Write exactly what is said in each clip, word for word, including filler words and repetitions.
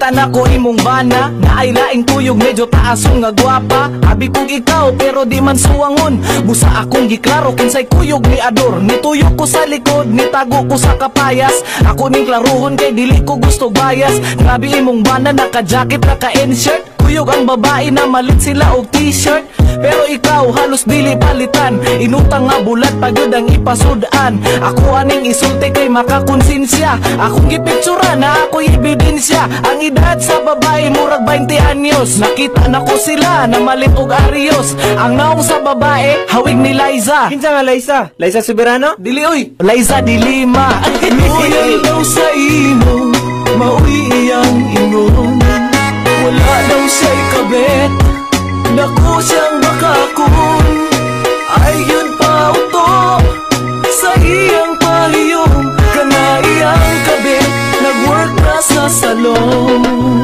Nakita na ko imong bana, na ay laing tuyog medyo taasong nga gwapa. Abi kong ikaw pero di man suwangon, busa akong giklaro kinsay kuyog ni ador. Nituyog ko sa likod, nitago ko sa kapayas. Ako ning klaruhon kay dili ko gusto bias. Grabe imong bana, naka-jacket, naka-inshirt. Kuyog ang babae na malit sila og t-shirt. Pero ikaw halos dili palitan, inutang nga bulat pagod ang ipasudan. Ako aning isulti kay makakonsensya, akong gipictura na ako'y ebidensya. Ang edad sa babae murag twenty anyos, nakita na ko sila na malit og arios. Ang naong sa babae hawig ni Liza. Kinsa nga Liza? Liza Soberano? Dili oy, Liza di Lima. Loyal daw sa imo, mauwi iyang ingon. Wala daw siya'y kabet, naku siyang makakun. Ayun pa uto sa iyang pahiyong, kana iyang kabet, nag-work na sa salon.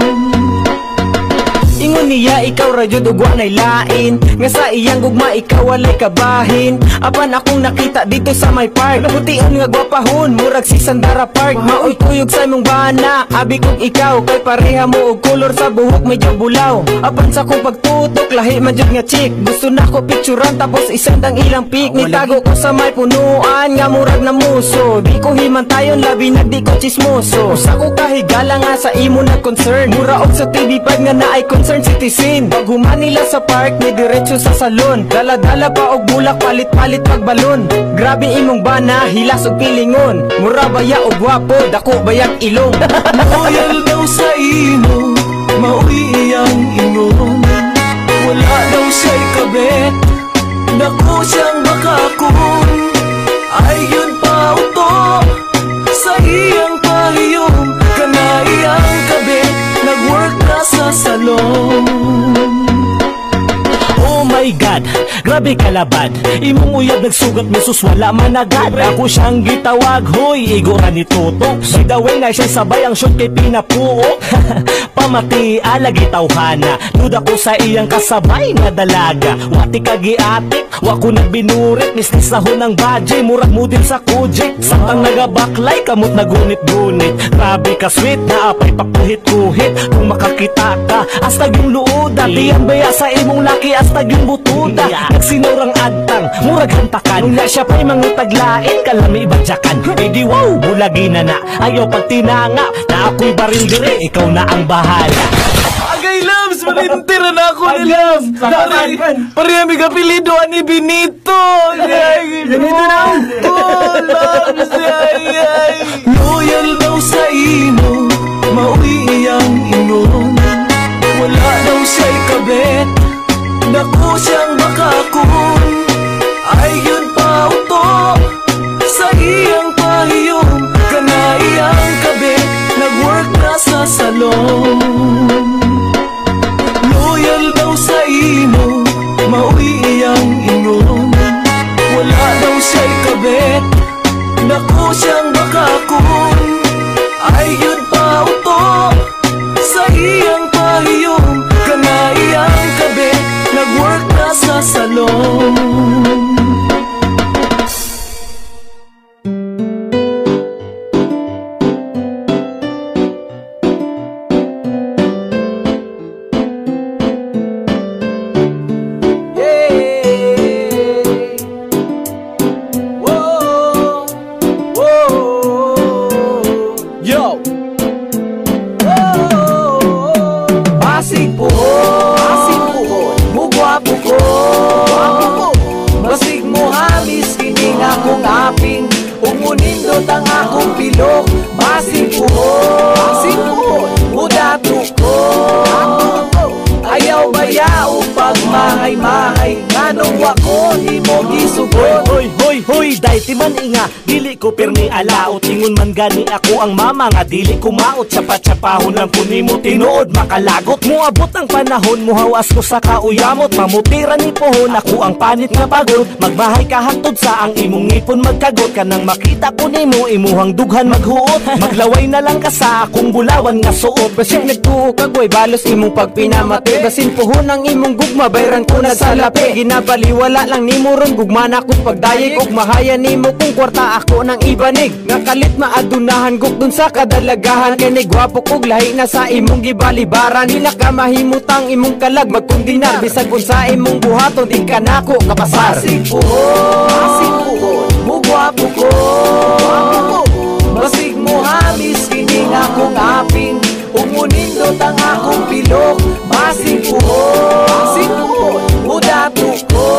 Ingon niya ikaw radyod ug wa nay lain, nga sa iyang gugma ikaw walay kabahin. Apan akong nakita dito sa my park, nabutian nga gwapahon murag si Sandara Park. Maoy kuyog sa imong bana, abi kong ikaw kay pareha mo og kolor sa buhok medyo bulaw. Apan sa kong pagtutok lahi man jud nga chick, gusto na ko picturean tapos isend ang ilang pic. Nitago ko sa may punuan nga murag na muso, di ko himantayon labi na di ko chismoso. Usa ko kahigala nga sa imo na concern, mura og sa T V five nga naay concern citizen. Pag human nila sa park, ni diretso sa salon, dala-dala pa og bulak, palit-palit pagbalon. Grabe imong bana, hilas og pilingon, mura baya og gwapo, dako bayag ilong. Loyal daw sa imo, mauwi iyang ingon. Wala daw siya'y kabet, naku siyang makakun. Ayun pa uto sa iyang pahiyong, kana iyang kabet, nag-work na sa salon. Oh my God, grabe kalabad, imong uyab nagsugat mesos wala man agad. Ako siyang gitawag, hoy, igora ni Tutok. By the way nga siya sabay ang shoot kay pinapuo. Pamati alagi tawhana, duda ko sa iyang kasabay na dalaga. Wati kagiatik, wako nagbinurit, misnis na hunang badge, murag mo din sa kujik. Samtang nagabaklay, kamot nagunit-gunit. Grabe ka sweet, na apay pakuhit-kuhit. Kung makakita ka, astag yung luuda, tiyan baya sa imong laki, astag yung butuda. Nagsinurang adtang, murag hantakan. Nung na siya pa'y mangutaglain, kalami badyakan. E di wow, bulagi na na, ayaw pagtinanga, na ako'y baril dire, ikaw na ang bahala. Agay loves, malintira na ako ni loves. Pareha may kapilido ani Benito. Benito na oh, loves, ay, ay. Loyal daw sa imo, mauwi iyang ingon. Wala daw siya'y kabet, naku siyang makakun. Ayun pa uto sa iyang pahiyong, kana iyang kabet, nag-work na sa salon. Loyal daw sa imo, mauwi iyang ingon. Wala daw siya'y kabet, naku siyang makakun. Ayun pa uto sa iyang pahiyong, kana iyang kabet, nag-work na sa salon. Ang akong pilok, basig puhon, basig puhon, mudato ko. Ayaw bayao pag mahay-mahay, nganong wako ni mo gisugon. Hoy, hoy, hoy, day ti man inga, dili ko pirmi alaot. Ingon man gani ako ang mama nga dili ko maot. Tsapa-tsapahon lang ko ni mo tinuod makalagot. Muabot ang panahon, muhawas ko sa kauyamot. Mamutira ni pohon, ako ang panit nga pagod. Magbahay ka hangtod sa ang imong ngipon magkagot. Kanang makita ko ni mo, imuhang dughan maghuot. Maglaway na lang ka sa akong bulawan nga suot. Basig nagtuo kagoy, balos imong pagpinamati. Basin pohon ang imong gugma, bayran ko na sa lapi. Ginabaliwala lang ni mo ron, gugma na ko't pagdayeg o Ug mahayan nimo kung kwarta ako ng ibanig. Nga kalit maadunahan guk dun sa kadalagahan. Kay ni gwapo kog lahi na sa imong gibalibaran. Di na ka mahimutang imong kalag magkundinar. Bisag unsa imong buhaton di ka nako kapasar. Basig puhon, basig puhon, mugwapo ko. Basig mo hamis kining akong aping. Umunindot ang akong pilok. Basig puhon, basig puhon, mudato ko.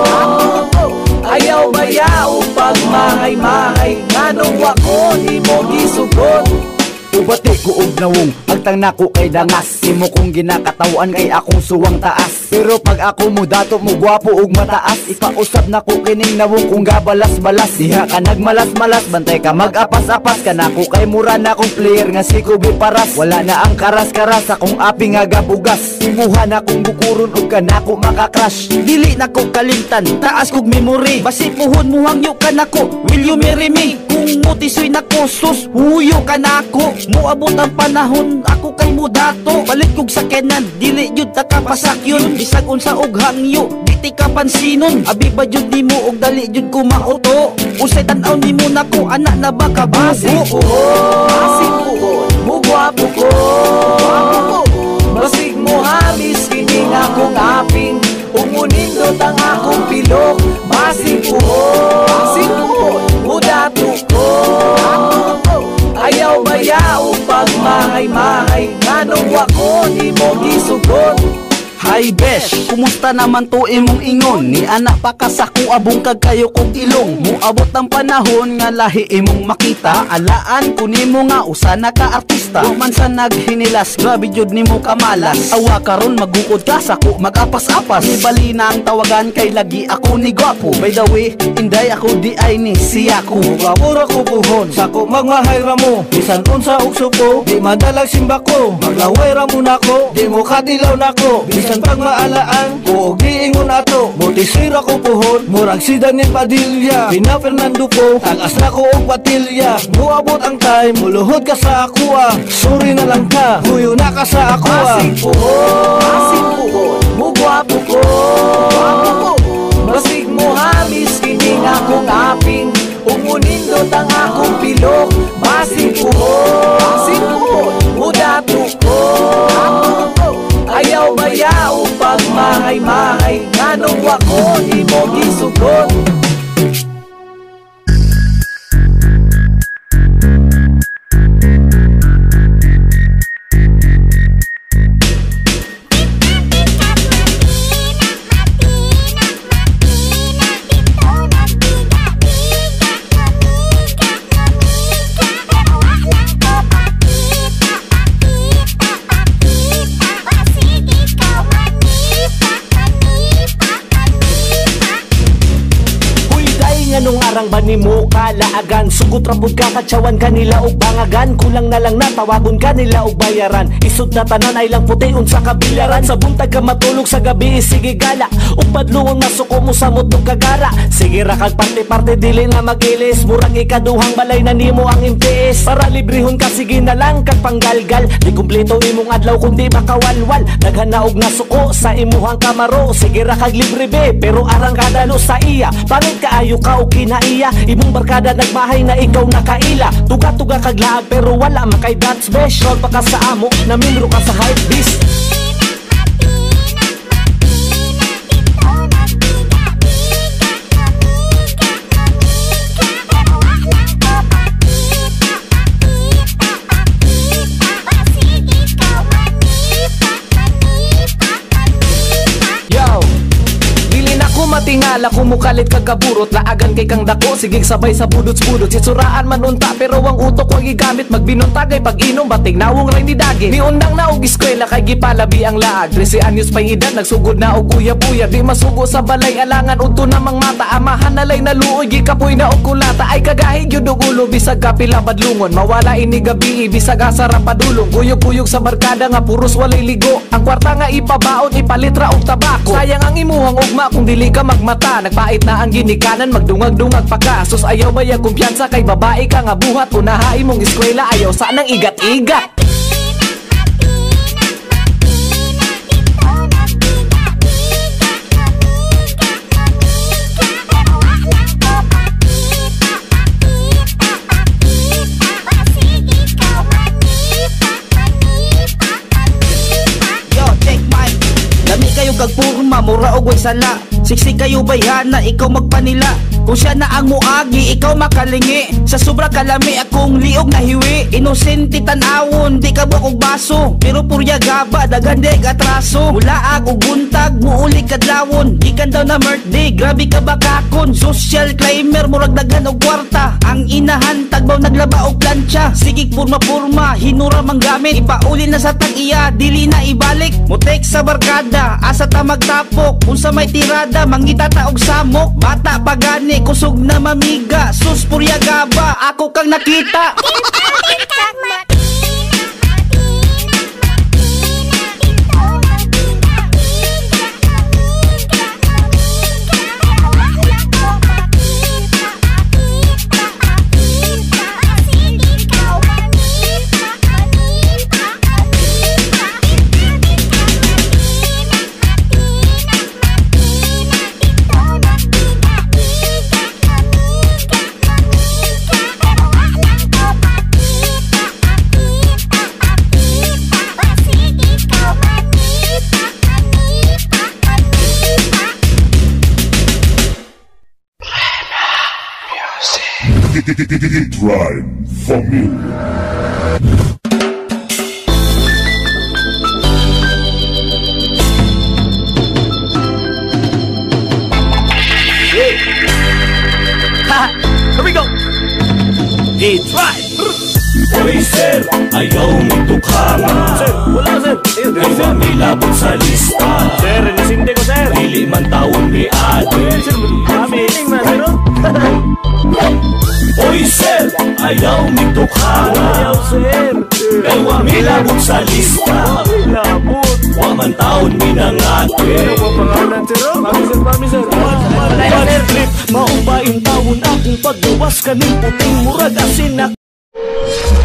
Ayaw bayaw pag mahay-mahay. Nganong wako di mo gisugot. Ubati ko og nawong agtang nako kay dangas. Imo kong ginakatawan kay akong suwang taas. Pero pag ako mo dato mo gwapo og mataas. Ipausap nako kining nawong kung gabalas-balas. Diha ka nagmalas-malas, bantay ka mag-apas-apas. Kanako kay mura na akong player nga si Kubi Paras. Wala na ang karas-karas akong api nga gabugas. Imuha na kong bukuron og kanako makakrush. Dili na ko kalimtan, taas kog memory. Basi puhon mo hangyo kanako, will you marry me? Kung motisoy nako sus, huyo kanako. Muabot ang panahon, ako kay mo dato. Balit kog sakenan, dili jud nakapasak yun. Bisag unsa og hangyo, di ti ka pansinon. Abi ba jud nimo og dali jud ko mauto. Usay tan-aw nimo nako, anak na ba ka Basig puhon, basig puhon, mugwapo ko. Basig mo hamis kining akong aping. Umunindot ang akong pilok. Basig puhon, basig puhon, mudato ko. Ayaw bayaw pag mahay-mahay. Nganong wako di mo gisugot. Hi besh, kumusta naman to imong ingon? Ni anak pa kasako abong kag kayo kog ilong. Muabot ang panahon nga lahi imong makita. Alaan ko nimo nga usa na ka artista. Wa man sa naghinilas, grabe jud nimo kamalas. Awa karon magukod ka sako mag-apas-apas. Ibali na ang tawagan kay lagi ako ni gwapo. By the way, inday ako di ay ni siya ko. Mura ko puhon, sako magmahay ra mo. Bisan unsa og suko, di madalag simba ko. Maglaway ra mo nako, di mo katilaw nako. Bisan pag maalaan, kuog diingon ato. Motisira ko puhon, murag si Daniel Padilla. Pina Fernando ko, tagas na ko og patilya. Muabot ang time, muluhod ka sa akua. Sorry na lang ka, huyo na ka sa akua. Basig puhon, basig puhon, mugwapo ko. Basig mo hamis kining akong aping. Umunindot ang akong pilok. Basig puhon, basig puhon, mudato ko. Ayaw bayaw pag mahay-mahay. Nganong wako di mo gisugot. Anong arang ba ni mo kalaagan? Sugot rabod ka, katsawan kanila og bangagan. Kulang na lang na tawagon kanila og bayaran. Isod na tanan ay lang puti unsa kabilyaran. Sa buntag ka matulog sa gabi, sige gala. Ug padlungon masuko mo sa mutong kagara. Sige ra kag parte-parte dili na magilis. Murang ikaduhang balay na nimo ang M T S. Para librehon ka sige na lang kag panggalgal. Di kumpleto imong adlaw kung di makawalwal. Daghana og nasuko sa imuhang kamaro. Sige ra kag libre be, pero arang kadalo sa iya. Pangit kaayo ka og kinaiya. Imong barkada nagmahay na ikaw nakaila. Tuga-tuga kag laag pero wala makay dance be. Short pa ka sa amo, namindro ka sa hype beast. Matingala kumukalit kagaburot. Laagan kay kang dako, sigig sabay sa budots-budots. Sisuraan manunta pero ang utok wag gigamit. Magbinuntagay pag inom, bating nawong ray ni dagi. Ni undang na og eskwela kay gipalabi ang laag. trese anyos pay edad, nagsugod na og kuya-buya. Di masugo sa balay, alangan udto namang mata. Amahan nalay naluoy, gikapoy na og kulata. Ay kagahi gyud og ulo, bisag kapila badlungon. Mawala ini gabi, bisag asara padulong. Kuyog-kuyog sa barkada nga puros walay ligo. Ang kwarta nga ipabaon, ipalitra og tabako. Sayang ang imuhang ugma kung dili ka magmata. Nagpait na ang ginikanan, magdungag-dungag pa ka. Sus ayaw ba yung kumpiyansa kay babae ka nga buhat. Unahain mong eskwela, ayaw sanang igat-igat. mura og way sala. Siksi kayo bayhana, ikaw magpanila. Kung siya na ang muagi, ikaw makalingi. Sa sobra kalami akong liog na hiwi. Inosente tanawon, di ka buok og baso. Pero purya gaba, dagan di atraso. Mula ag og buntag, muuli kadlawon. Di kan daw na birthday, grabe ka bakakon. Social climber, murag dagan og kwarta. Ang inahan, tagbaw naglaba og plancha. Sigig purma-purma, hinura mang gamit. Ipauli na sa tag-iya, dili na ibalik. Mutek sa barkada, asa ta magtapok. Kung sa may tirada, mangita ta og samok. Bata pa gani, kusog na mamiga. Sus purya gaba, ako kang nakita. Rhyme Familia. Here we go! It's right! Uy sir, ayaw mitukhangan. Sir, wala sir. Kay mamilabot sa lista. Sir, nasindi ko sir. Dili man taon ni ate. Sir, mamiling man sir. Uy sir, ayaw mitukhangan. Ayaw sir. Kay mamilabot sa lista. Mamilabot. Waman taon minangate. Ano po pangalan sir? Mami sir, mami sir. Bad trip, maubaing taon akong paggawas kaning puting murag asin na.